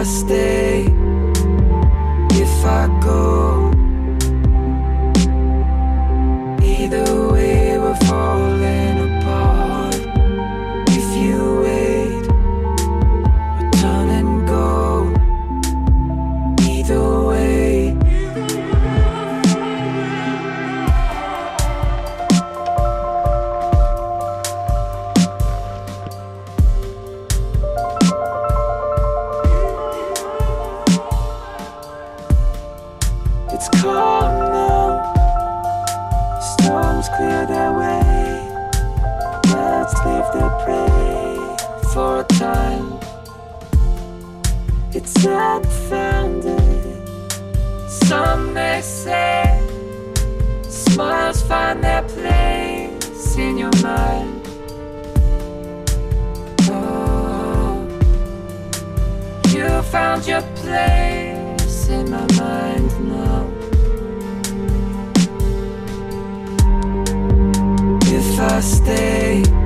I stay, if I go, either way we're falling apart. If you wait, return and go, either way. It's calm now, storms clear their way. Birds leave their prey for a time. It's unfounded, some may say. Smiles find their place in your mind. Oh, you found your place in my mind now. If I stay,